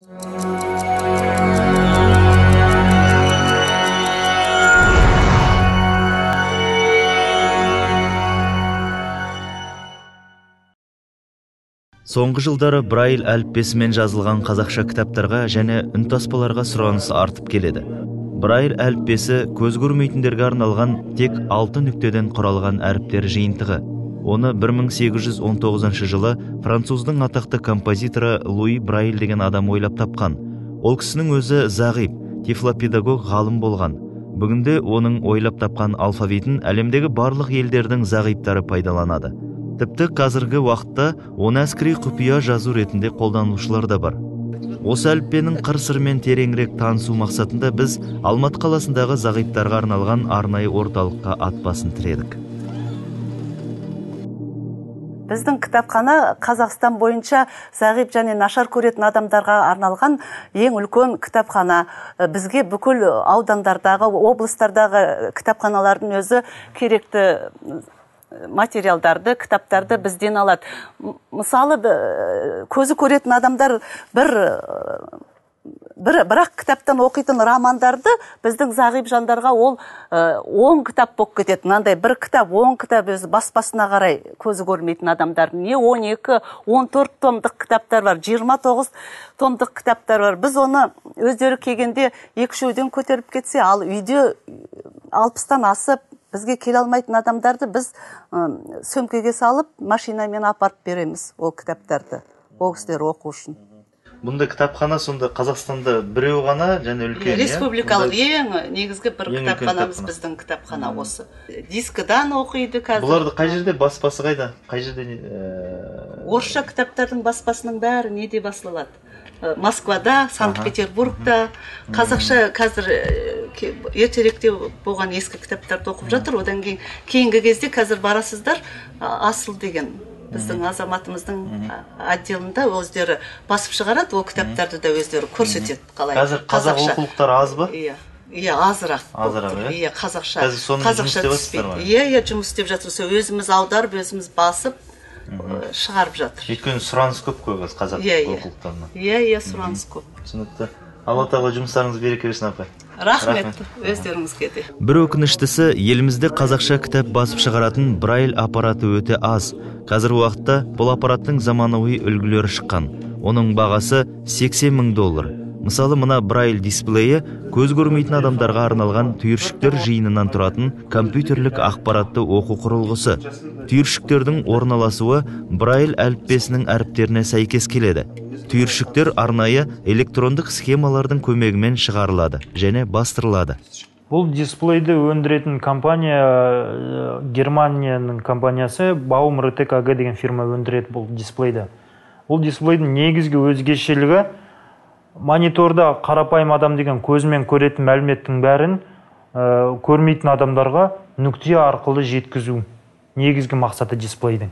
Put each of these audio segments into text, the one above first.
Соңғы жылдары Брайль әліппесімен жазылған қазақша кітаптарға және үнтаспаларға сұраныс артып келеді. Брайль әліппесі көз көрмейтіндерге арналған тек 6 нүктеден құралған әріптер жиынтығы. Оны 1819 жылы француздың атақты композиторы Луи Брайль деген адам ойлап тапқан. Ол кісінің өзі зағип, тифлопедагог ғалым болған. Бүгінде оның ойлап тапқан алфавитін әлемдегі барлық елдердің зағиптары пайдаланады. Тіпті қазіргі уақытта оны әскери құпия жазу ретінде қолданушылар да бар. Осы әліппенің қыр-сырымен тереңірек танысу мақсатында біз Алматы қаласындағы зағиптарға арналған арнайы орталыққа ат басын тіредік. Біздің кітапхана Қазақстан бойынша зағип және нашар көретін адамдарға арналған ең үлкен кітапхана. Бізге бүкіл аудандардағы, облыстардағы кітапханалардың өзі керекті материалдарды, кітаптарды бізден алады. Мысалы, көзі көретін адамдар бірақ кітаптан оқитын романдарды біздің зағип жандарға ол 10 кітап болып кетеді. Мынандай бір кітап, 10 кітап өзі баспасына қарай көзі көрмейтін адамдар. Не 12, 14 томдық кітаптар бар, 29 томдық кітаптар бар. Біз оны өздері келгенде 2-3-ден көтеріп кетсе, ал үйде 60-тан асып, бізге келе алмайтын адамдарды біз сөмкеге салып, машинамен апарып береміз ол кітаптарды. Ол кісілер оқу үшін. Бұнда кітапхана сонда Қазақстанда біреу ғана және үлкен? Республикалық ең негізгі бір кітапханамыз біздің кітапхана осы. Дискідан оқиды қазір. Бұларды қай жерде, баспасы қайда? Қай жерде? Орысша кітаптардың баспасының бәрі неде басылады? Москвада, Санкт-Петербургта. Қазақша қазір ертеректе болған ескі кітаптарды оқып жатыр. Одан кейінгі кезде қазір барасыздар, Асыл деген біздің азаматымыздың отделында өздері басып шығарады, ол кітаптарды да өздері көрсетеді. Қазір қазақ оқулықтар аз ба? Иә, азырақ. Иә, қазақша. Қазір соны жұмыс істеп жатырсыздар ма? Иә, жұмыс істеп жатырмыз. Өзіміз аударып, өзіміз басып шығарып жатыр. Өйткені сұраныс көп қой қазақ оқулықтарына. Иә, сұраныс көп. Түсінікті. Алла тағала жұмыстарыңыз береке берсін, апай. Рахмет, өздеріңізге де. Бір өкініштісі, елімізде қазақша кітап басып шығаратын Брайль аппараты өте аз. Қазір уақытта бұл аппараттың заманауи үлгілері шыққан. Оның бағасы $80,000. Мысалы, мына Брайль дисплейі көз көрмейтін адамдарға арналған түйіршіктер жиынынан тұратын компьютерлік ақпаратты оқу құрылғысы. Түйіршіктердің орналасуы Брайль әліппесінің әріптеріне сәйкес келеді. Түйіршіктер арнайы электрондық схемалардың көмегімен шығарылады және бастырылады. Бұл дисплейді өндіретін компания, Германияның компаниясы Baum Retek AG деген фирма өндіреді бұл дисплейді. Бұл дисплейдің негізгі өзгешелігі мониторда қарапайым адам деген көзімен көретін мәліметтің бәрін көрмейтін адамдарға нүкте арқылы жеткізу. Негізгі мақсаты дисплейдің.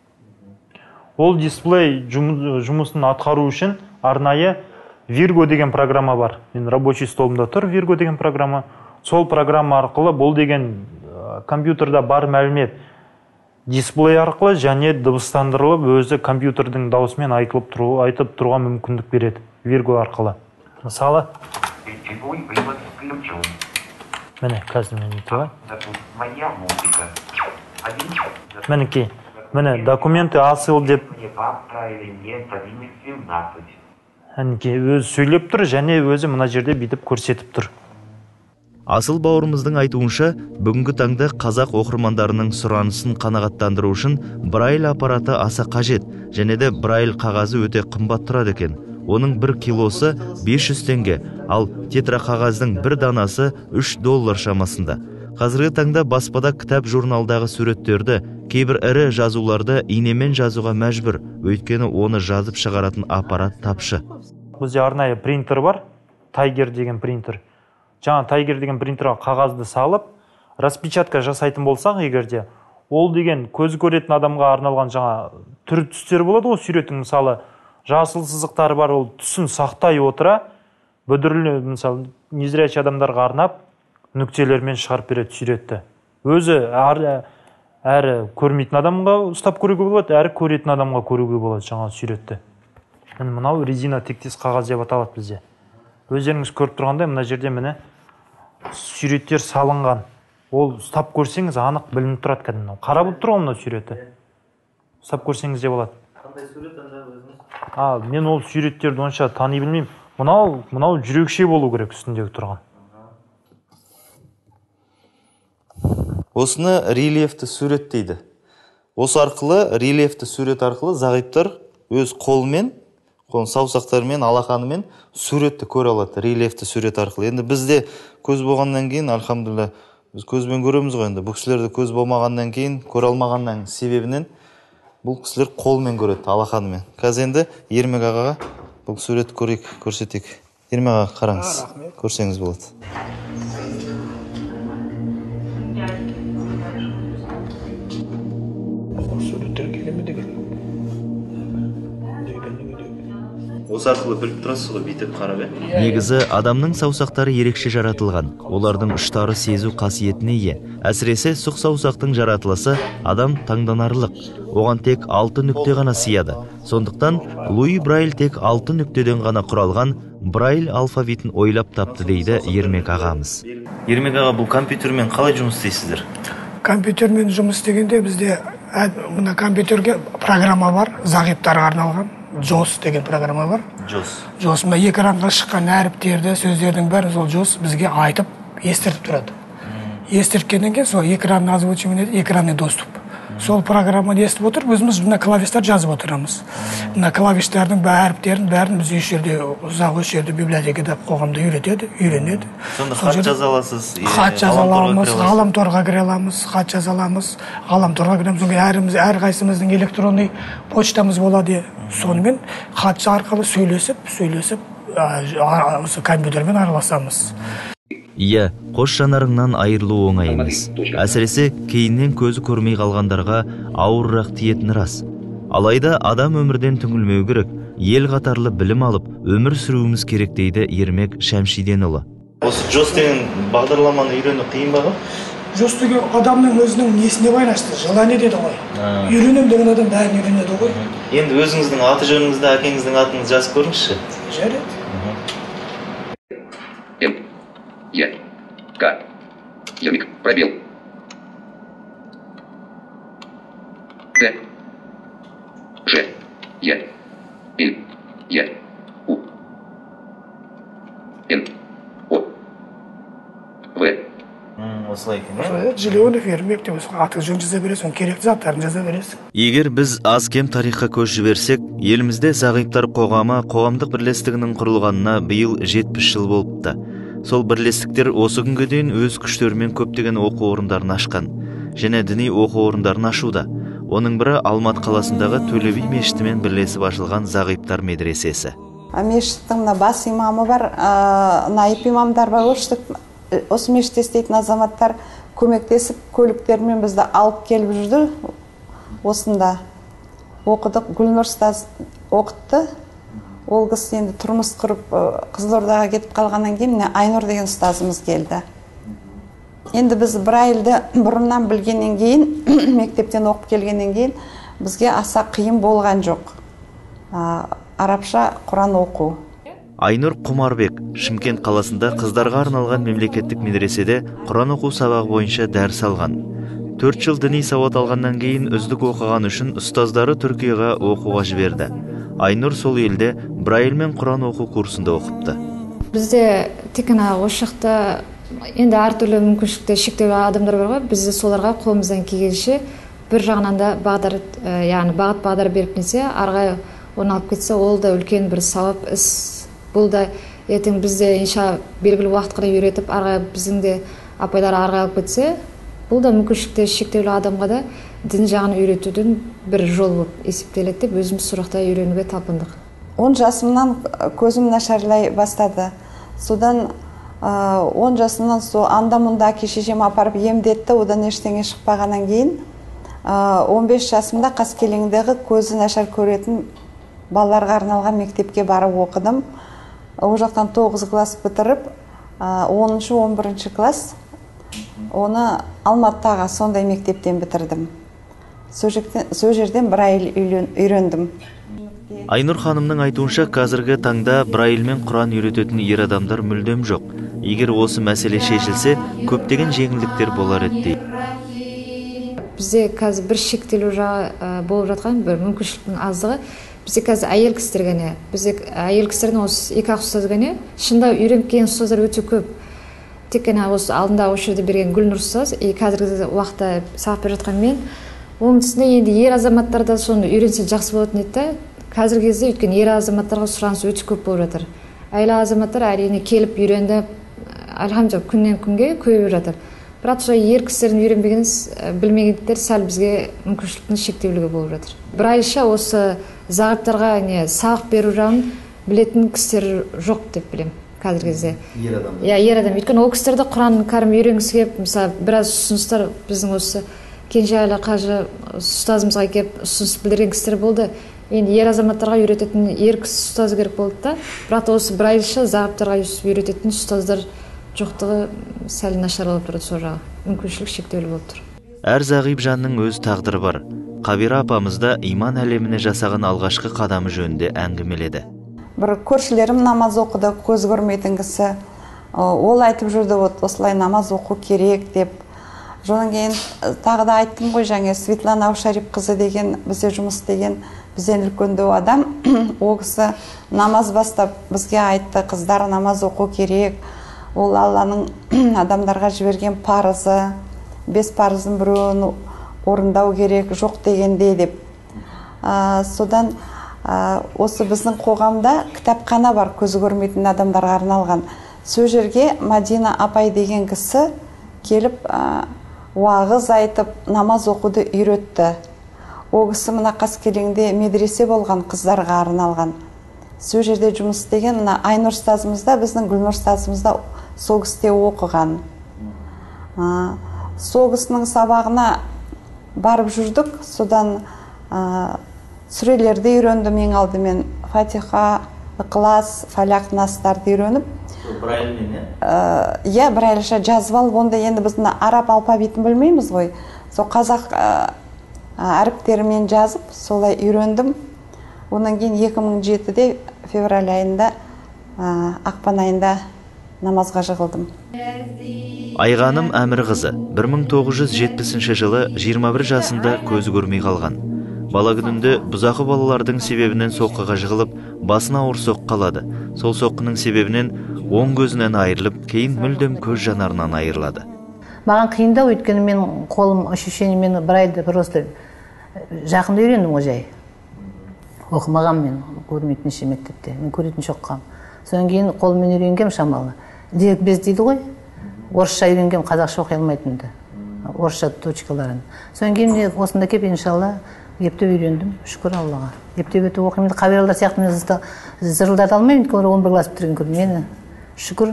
Ол дисплей жұмысын атқару үшін арнайы Virgo деген программа бар. Мен рабочий столымда тұр Virgo деген программа. Сол программа арқылы бұл деген компьютерда бар мәлімет дисплей арқылы және дыбыстандырылып өзі компьютердің даусымен айтып тұруға мүмкіндік береді Virgo арқылы. Мысалы, міне қазір мен айтуға. Мінекей. Міне, документы асыл деп өзі сөйлеп тұр, және өзі мына жерде бітіп көрсетіп тұр. Асыл бауырымыздың айтуынша, бүгінгі таңда қазақ оқырмандарының сұранысын қанағаттандыру үшін Брайль аппараты аса қажет, және де Брайль қағазы өте қымбат тұрады екен. Оның 1 килосы 500 теңге, ал тетра қағаздың 1 данасы $3 шамасында. Қазіргі таңда баспада кітап журналдағы суреттерді, кейбір ірі жазуларды инемен жазуға мәжбүр, өйткені оны жазып шығаратын аппарат тапшы. Бізде арнайы принтер бар, Tiger деген принтер. Жаңа Tiger деген принтерға қағазды салып, распечатка жасайтын болсақ егерде, ол деген көз көретін адамға арналған жаңа түр түстер болады ғой суреттің, мысалы жасыл сызықтары бар, ол түсін сақтай отыра, бүдірлі, мысалы незрячий адамдарға арнап нүктелермен шығарып береді суретті. Өзі әрі көрмейтін адамға ұстап көруге болады, әрі көретін адамға көруге болады жаңа суретті. міне мынау резина тектес қағаз деп аталады бізде. Өздеріңіз көріп тұрғандай мына жерде міне суреттер салынған. Ол ұстап көрсеңіз анық білініп тұрады кәдімгі. Қара болып тұр ғой мына суреті. Ұстап көрсеңіз де болады. Қандай сурет анда өзіңіз? Мен ол суреттерді онша тани білмеймін. Мынау жүрекше болу керек үстіндегі тұрған. Осыны рельефті сурет дейді. Осы арқылы, рельефті сурет арқылы зағиптар өз қолымен, саусақтарымен, алақанымен суретті көре алады, рельефті сурет арқылы. Енді бізде көз болғаннан кейін, альхамдулилля, біз көзбен көреміз ғой енді. Бұл кісілерді көз болмағаннан кейін, көре алмағаннан себебінен бұл кісілер қолмен көреді, алақанымен. Қазір енді Ермек ағаға бұл суретті көрейік, көрсетейік. Ермек аға қараңыз, көрсеңіз болады. Осы арқылы біліп тұрасыз ғой, бүйтіп қарап. Негізі адамның саусақтары ерекше жаратылған. Олардың ұштары сезу қасиетіне ие. Әсіресе сұқ саусақтың жаратылысы адам таңданарлық. Оған тек 6 нүкте ғана сияды. Сондықтан Луи Брайль тек 6 нүктеден ғана құралған Брайль алфавитін ойлап тапты дейді Ермек ағамыз. Ермек аға, бұл компьютермен қалай жұмыс істейсіздер? Компьютермен жұмыс істегенде бізде мына компьютерге программа бар, зағиптарға арналған. JOS деген программа бар. JOS мына экранға шыққан әріптерді, сөздердің бәрін сол JOS бізге айтып, естіртіп тұрады. Естірткеннен кейін сол экранның озвучивание, экранный доступ. Сол программаны естіп отырып, өзіміз мына клавиштар жазып отырамыз. Мына клавиштардың әріптерін бәрін біз еш жерде, ұзақ еш жерде библиотекада қоғамда үйренеді. Сонда хат жаза аласыз? Хат жаза аламыз, ғаламторға кіре аламыз, хат жаза аламыз, ғаламторға кіреміз, әрқайсымыздың электронный почтамыз болады. Сонымен хат арқылы сөйлесіп, компьютермен араласамыз. Иә, қос жанарыңнан айырылу оңай емес. Әсіресе кейіннен көзі көрмей қалғандарға ауыррақ тиетіні рас. Алайда адам өмірден түңілмеу керек, ел қатарлы білім алып, өмір сүруіміз керек дейді Ермек Шәмшиденұлы. Осы JOS деген бағдарламаны үйрену қиын ба? JOS деген адамның өзінің несіне байланысты, желание деді ғой. Үйренем деген адам бәрін үйренеді ғой. Енді өзіңіздің аты жөніңізді, әкеңіздің атыңызды жазып көріңізші. Жарайды. К. Ермек. Пробел. Д. Ж. Е. Л. Е. У. Н. О. В. Осылай екен. Желеонов Ермек деп аты жөн жаза бересің, керекті заттарын жаза бересің. Егер біз аз-кем тарихқа көз жіберсек, елімізде зағиптар қоғамдық бірлестігінің құрылғанына биыл 70 жыл болыпты. Сол бірлестіктер осы күнге дейін өз күштерімен көптеген оқу орындарын ашқан, және діни оқу орындарын ашуда. Оның бірі Алматы қаласындағы Төле би мешітімен бірлесіп ашылған Зағиптар медресесі. Мешіттің бас имамы бар, наиб имамдар бар. Осы мешітте істейтін азаматтар көмектесіп, көліктермен бізді алып келіп жүрді. Осында оқыдық, Гүлнұр ұстаз оқытты. Ол кісі енді тұрмыс құрып Қызылордаға кетіп қалғаннан кейін Айнұр деген ұстазымыз келді. Енді біз Брайльді бұрыннан білгеннен кейін, мектептен оқып келгеннен кейін, бізге аса қиын болған жоқ. Арабша Құран оқу. Айнұр Құмарбек Шымкент қаласында қыздарға арналған мемлекеттік медреседе Құран оқу сабағы бойынша дәріс алған. 4 жыл діни сауат алғаннан кейін үздік оқыған үшін ұстаздары Түркияға оқуға жіберді. Айнұр сол елде Брайль мен Құран оқу курсында оқыпты. Бізде тек қана осы жақта енді әртүрлі мүмкіншілікті шектеулі адамдар бар ғой, бізде соларға қолымыздан келгенше бір жағынан да бағыт бағдар беріп несе, арғай оны алып кетсе, ол да үлкен бір сауап іс. Бұл да ертең бізде инша белгілі уақыт қана үйретіп, арғай біздің де апайлар арғай алып кетсе, бұл да мүмкіншілікті шектеулі адамға да дін жағын үйретудің бір жол болып есептеледі деп өзіміз сұрақта үйренуге талпындық. 10 жасымнан көзім нашарлай бастады. Содан 10 жасымнан анда-мұнда әке-шешем апарып емдетті, одан ештеңе шықпағаннан кейін 15 жасымда Қаскелеңдегі көзі нашар көретін балаларға арналған мектепке барып оқыдым. Ол жақтан 9 класс бітіріп, 10-11 класс оны Алматыдағы сондай мектептен бітірдім. Сол жерден Брайль үйрендім. Айнұр ханымның айтуынша, қазіргі таңда брайльмен Құран үйрететін ер адамдар мүлдем жоқ. Егер осы мәселе шешілсе, көптеген жеңілдіктер болар еді. Бізде қазір бір шектелу болып жатқан бір мүмкіншіліктің аздығы. Бізде қазір әйел кісілер ғана, бізде әйел кісілердің осы 2-ақ ұстаз ғана, шында үйреніп келген ұстаздар өте көп. Тек қана осы алдында осы жерде берген Гүлнұр ұстаз, қазіргі уақытта сабақ беріп жатқан мен. Оның үстіне енді ер азаматтар да соны үйренсе жақсы болатын еді. Қазіргі кезде өйткені ер азаматтарға сұраныс өте көп болып жатыр. Әйел азаматтар әрине келіп үйренді, альхамдулилlah, күннен күнге көбейіп жатыр. Бірақ сол ер кісілердің үйренбегенін білмегендіктер сәл бізге мүмкіншіліктің шектеулігі болып жатыр. Брайльша осы зағиптарға сабақ беру жағын білетін кісілер жоқ деп білемін қазіргі кезде. Ер адам. Өйткені ол кісілерді Құран кәрім үйренгісі келіп, мысалы, біраз ұсыныстар біздің осы Кенжеәлі қажы ұстазымызға келіп ұсыныс білдірген кісілер болды. Енді ер азаматтарға үйрететін ер кісі ұстаз керек болды да, бірақ осы брайльша зағиптарға үйрететін ұстаздар жоқтығы сәл нашар болып тұрады, сол жағы. Мүмкіншілік шектеулі болып тұр. Әр зағип жанның өз тағдыры бар. Қабира апамыз да иман әлеміне жасаған алғашқы қадамы жөнінде әңгімеледі. Бір көршілерім намаз оқыды, көз көрмейтін кісі. Ол айтып жүрді, осылай намаз оқу керек деп. Жонан кейін тағы да айттым ғой, жаңа Светлана Аушарip қызы деген бізде жұмыс істеген, бізден үлкендеу адам. Ол кісі намаз бастап бізге айтты, қыздар намаз оқу керек. Ол Алланың адамдарға жіберген парызы, 5 парыздың біреуін орындау керек, жоқ дегенде деп. Содан осы біздің қоғамда кітапхана бар, көзі көрмейтін адамдарға арналған. Сол жерге Мадина апай деген кісі келіп уағыз айтып, намаз оқуды үйретті. Ол кісі мына Қаскелеңде медресе болған, қыздарға арналған. Сол жерде жұмыс істеген, мына Айнұр ұстазымыз да, біздің Гүлнұр ұстазымыз да сол кісіде оқыған. Сол кісінің сабағына барып жүрдік, содан сүрелерді үйрендім, ең алдымен Фатиха, Иқлас, Фаляқ, Настарды үйреніп. Брайльмен, брайльша жазып алып, онда енді біз араб алфавитін білмейміз ғой. Сол қазақ әріптерімен жазып, солай үйрендім. Онан кейін 2007-де февраль айында, ақпан айында намазға жығылдым. Айғаным Әмірқызы 1970 жылы 21 жасында көзі көрмей қалған. Бала күнінде бұзақы балалардың себебінен соққыға жығылып, басына ауыр соққы қалады. Сол соққының себебінен оң көзінен айырылып, кейін мүлдем көз жанарынан айырылады. Маған қиындау, өйткені мен қолым ощущение, мен брайльді просто жақында үйрендім ғой жай. Оқымаған мен, көрмейтін ше мектепте, мен көретін шоққам. Содан кейін қолыммен үйренгем шамалы. Без дейді ғой, орысша үйренгем, қазақша оқи алмайтынды. Орысша точкаларын. Содан кейін осында кеп, иншалла, ептеп үйрендім, шүкір Аллаға. Ептеп өтіп оқимын, қабиралар сияқты мен зырылдата алмаймын, 11 класс бітірген көрдім. Мені шүкір.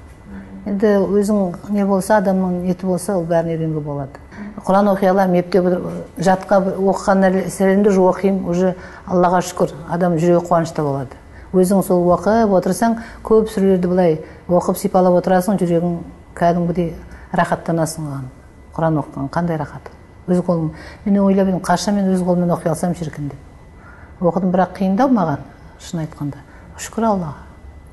Енді өзің не болса, адамның еті болса, ол бәрін үйренуге болады. Құран оқи аламын, ептеп жатқа оқыған нәрселерімді оқимын, уже Аллаға шүкір, адам жүрегі қуанышта болады. Өзің сол оқып отырсаң, көп сүрелерді былай оқып сипалап отырасың, жүрегің кәдімгідей рахаттанасың оған. Құран оқыған қандай рахат. Өз қолым, мен ойлап едім, қашан мен өз қолыммен оқи алсам шіркін деп. Оқыдым, бірақ қиындау маған, шын айтқанда. Шүкір Аллаға.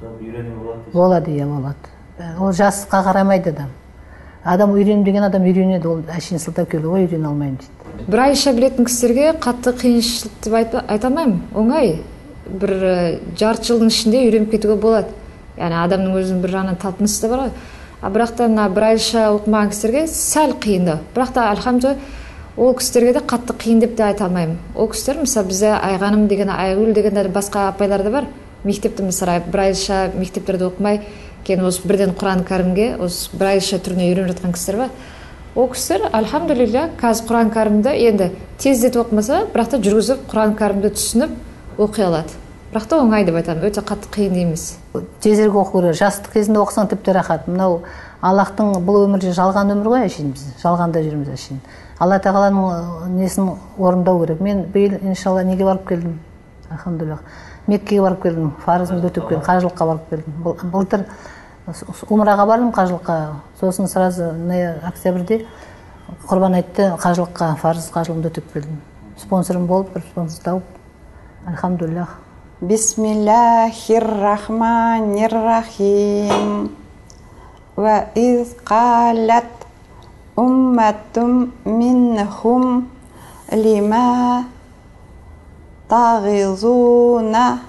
Болады, иә, болады. Ол жасқа қарамайды адам. Адам үйренем деген адам үйренеді, ол әшейін сылтау келді ғой, үйрене алмаймын дейді. Брайльша білетін кісілерге қатты қиыншылық деп айта алмаймын. Оңай. Бір жарты жылдың ішінде үйреніп кетуге болады. Яғни адамның өзінің бір жағынан талпынысы да бар ғой. Бірақ та мына брайльша оқымаған кісілерге сәл қиындау. Бірақ та альхамдулилlah, ол кісілерге де қатты қиын деп те айта алмаймын. Ол кісілер, мысалы, бізде Айғаным деген, Айгүл деген басқа апайлар да бар. Мектепте, мысалы, брайльша мектептерде оқымай, кейін осы бірден Құран кәрімге, осы брайльша түріне үйреніп жатқан кісілер бар. Ол кісілер, альхамдулилlah, қазір Құран кәрімді енді тездетіп оқымаса, бірақ та жүргізіп Құран кәрімді түсініп оқи алады. Бірақ та оңай деп айтамын, өте қатты қиын емес. Тезірек оқу керек, жастық кезінде оқысаң тіпті рахат. Мынау Аллахтың бұл өмірде жалған өмір ғой, әшейін біз, жалғанда жүрміз әшейін. Алла тағаланың несін орындау керек. Мен биыл иншалла неге барып келдім, альхамдулилlah, Меккеге барып келдім, фарызымды өтіп келдім, қажылыққа барып келдім. Былтыр умраға бардым, қажылыққа, сосын сразу октябрьде Құрбан айтты, қажылыққа, фарыз қажылығымды өтіп келдім. Спонсорым болып, бір спонсор тауып, альхамдулилlah. Бисмиллахир-рахманир-рахим. Ва из қалат умматум минхум лима тағизуна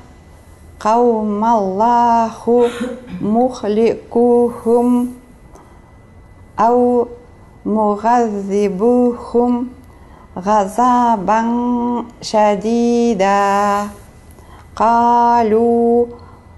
қаумаллаху мухликухум ау муғаззибухум ғазабан шадида қалу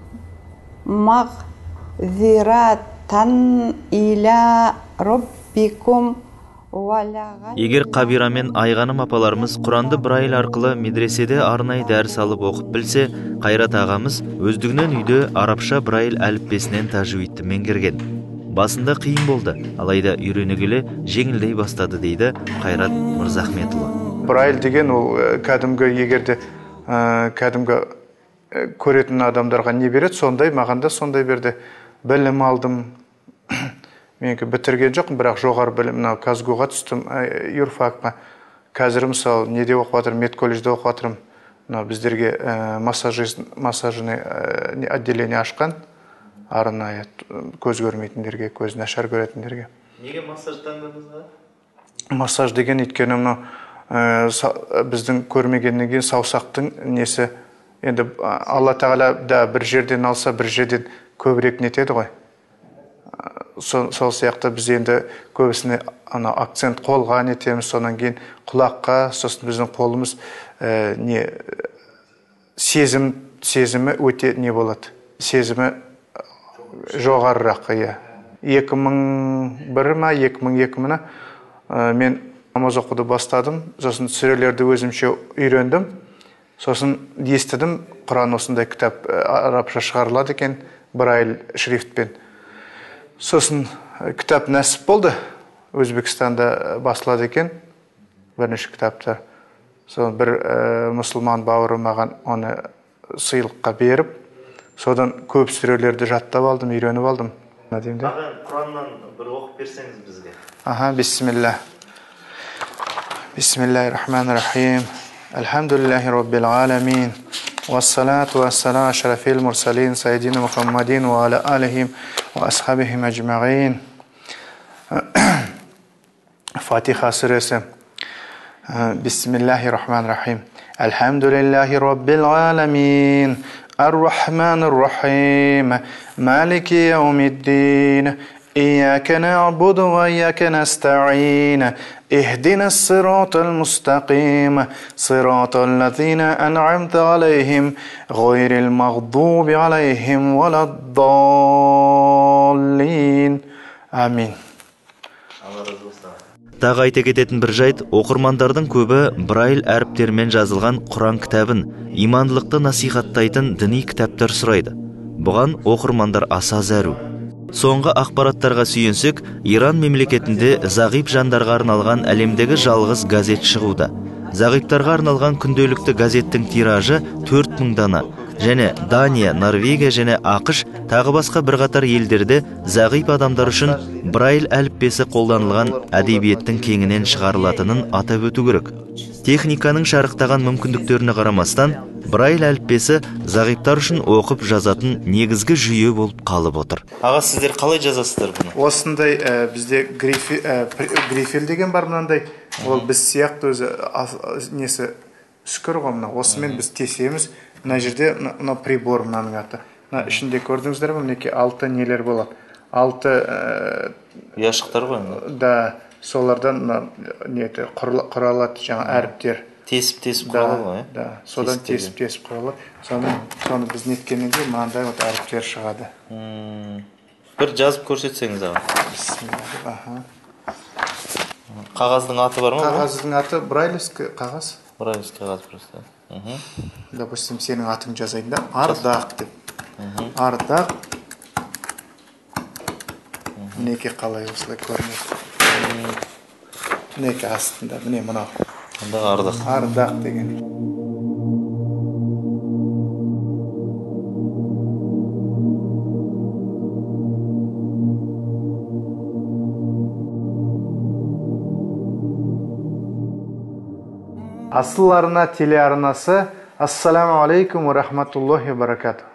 мағзираттан иля роббикум. Егер Қабира мен Айғаным апаларымыз Құранды Брайль арқылы медреседе арнайы дәріс алып оқып білсе, Қайрат ағамыз өздігінен үйде арабша Брайль әліппесінен тажвидті меңгерген. Басында қиын болды, алайда үйрене келе жеңілдей бастады дейді Қайрат Мырзахметұлы. Брайль деген ол кәдімгі, егерде кәдімгі көретін адамдарға не береді, сондай, маған да сондай берді. Білім алдым. Менікі бітірген жоқпын, бірақ жоғары білім, Казгуға түстім, юрфакқа. Қазір мысалы неде оқып жатырмын, медколледжде оқып жатырмын. Біздерге массажный отделение ашқан, арнайы көз көрмейтіндерге, көз нашар көретіндерге. Неге массаж таңдадыңыз? Массаж деген өйткені біздің көрмегеннен кейін саусақтың несі, енді Алла Тағала да бір жерден алса, бір жерден көбірек нетеді ғой. Сол сияқты біз енді көбісіне акцент қолға нетеміз, сонан кейін құлаққа, сосын біздің қолымыз сезімі өте не болады, сезімі жоғарырақ. 2001 ма, 2002 ма мен намаз оқуды бастадым, сосын сүрелерді өзімше үйрендім, сосын естідім, Құран осындай кітап арабша шығарылады екен, Брайль шрифтпен. Сосын кітап нәсіп болды, Өзбекстанда басылады екен, бірнеше кітаптар. Сосын бір мұсылман бауыры маған оны сыйлыққа беріп, содан көп сүрелерді жаттап алдым, үйреніп алдым. Маған Құраннан бір оқып берсеңіз бізге. Бисмилlah. Бисмиллахир-рахманир-рахим. Алхамдулиллахи роббил аламин. Вассалату вассалам ашрафил мурсалин сайдина Мухаммадин ва аля алихим ва асхабихим аджмаин. Фатиха сүресі. Бисмиллахир-рахманир-рахим. Алхамдулиллахи роббил аламин. Ар-рахманир-рахим. Малики яумиддин. إياك نعبد وإياك نستعين اهدنا الصراط المستقيم صراط الذين أنعمت عليهم غير المغضوب عليهم ولا الضالين آمين. Тағы айта кететін бір жайт, оқырмандардың көбі Брайль әріптермен жазылған Құран кітабын, имандылықты насихаттайтын діни кітаптар сұрайды. Бұған оқырмандар аса зәру. Соңғы ақпараттарға сүйенсек, Иран мемлекетінде зағип жандарға арналған әлемдегі жалғыз газет шығуда. Зағиптарға арналған күнделікті газеттің тиражы 4000 дана. Және Дания, Норвегия және ақш тағы басқа бірқатар елдерде зағип адамдар үшін Брайль әліппесі қолданылған әдебиеттің кеңінен шығарылатынын атап өту керек. Техниканың шарықтаған мүмкіндіктеріне қарамастан, Брайль әліппесі зағиптар үшін оқып жазатын негізгі жүйе болып қалып отыр. Аға, сіздер қалай жазасыздар бұны? Осындай бізде грифель деген бар мынандай. Ол біз сияқты өзі несі үскір ғой мына. Осымен біз тесеміз. Мына жерде мына прибор мынаның аты. Мына ішінде көрдіңіздер ме? Мінекей 6 нелер болады. 6 ұяшықтар ғой. Да, солардан неті құралады жаңа әріптер. Тесіп құралады ғой. Да, содан тесіп құралады. Соны біз неткеннен кейін мынандай әріптер шығады. Бір жазып көрсетсеңіз аға. Бисмилlah. Қағаздың аты бар ма? Қағаздың аты брайлевский қағаз. Брайлевский қағаз просто. Допустим, сенің атың жазайын да, Ардақ деп. Ардақ. Мінеке қалай осылай көрінеді. Мінеке астында, міне мынау. Ардақ. Ардақ деген. Асыл арна телеарнасы Ассаламу алейкум ва рахматуллахи ва баракатух.